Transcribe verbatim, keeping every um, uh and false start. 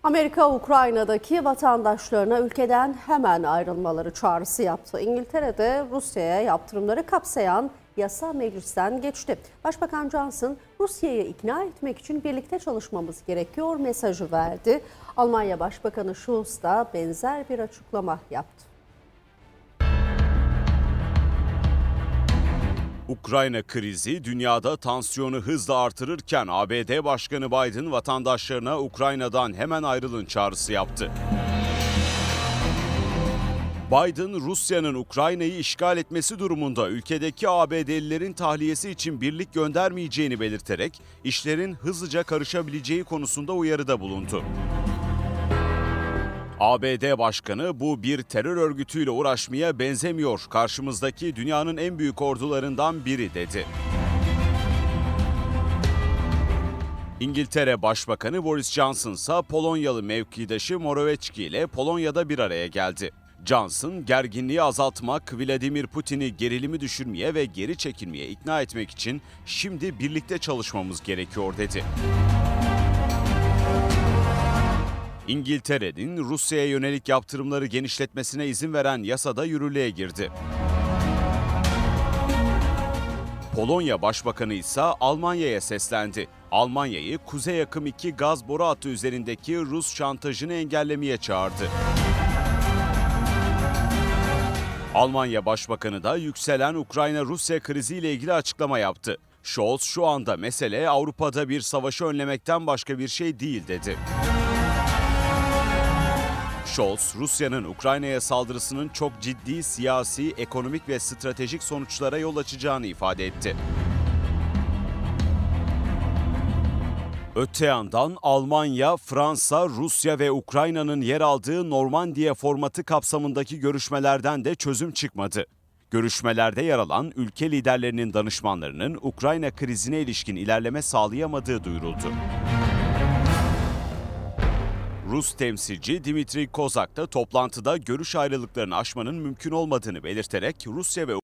Amerika, Ukrayna'daki vatandaşlarına ülkeden hemen ayrılmaları çağrısı yaptı. İngiltere'de Rusya'ya yaptırımları kapsayan yasa meclisten geçti. Başbakan Johnson, Rusya'yı ikna etmek için birlikte çalışmamız gerekiyor mesajı verdi. Almanya Başbakanı Scholz da benzer bir açıklama yaptı. Ukrayna krizi dünyada tansiyonu hızla artırırken A B D Başkanı Biden vatandaşlarına Ukrayna'dan hemen ayrılın çağrısı yaptı. Biden, Rusya'nın Ukrayna'yı işgal etmesi durumunda ülkedeki A B D'lilerin tahliyesi için birlik göndermeyeceğini belirterek işlerin hızlıca karışabileceği konusunda uyarıda bulundu. A B D Başkanı bu bir terör örgütüyle uğraşmaya benzemiyor, karşımızdaki dünyanın en büyük ordularından biri dedi. İngiltere Başbakanı Boris Johnson ise Polonyalı mevkidaşı Morawiecki ile Polonya'da bir araya geldi. Johnson, gerginliği azaltmak, Vladimir Putin'i gerilimi düşürmeye ve geri çekilmeye ikna etmek için şimdi birlikte çalışmamız gerekiyor dedi. İngiltere'nin Rusya'ya yönelik yaptırımları genişletmesine izin veren yasada yürürlüğe girdi. Polonya Başbakanı ise Almanya'ya seslendi. Almanya'yı Kuzey Akım iki gaz boru hattı üzerindeki Rus şantajını engellemeye çağırdı. Almanya Başbakanı da yükselen Ukrayna-Rusya kriziyle ilgili açıklama yaptı. Scholz, şu anda mesele Avrupa'da bir savaşı önlemekten başka bir şey değil dedi. Scholz, Rusya'nın Ukrayna'ya saldırısının çok ciddi siyasi, ekonomik ve stratejik sonuçlara yol açacağını ifade etti. Öte yandan Almanya, Fransa, Rusya ve Ukrayna'nın yer aldığı Normandiya formatı kapsamındaki görüşmelerden de çözüm çıkmadı. Görüşmelerde yer alan ülke liderlerinin danışmanlarının Ukrayna krizine ilişkin ilerleme sağlayamadığı duyuruldu. Rus temsilci Dmitri Kozak da toplantıda görüş ayrılıklarını aşmanın mümkün olmadığını belirterek Rusya ve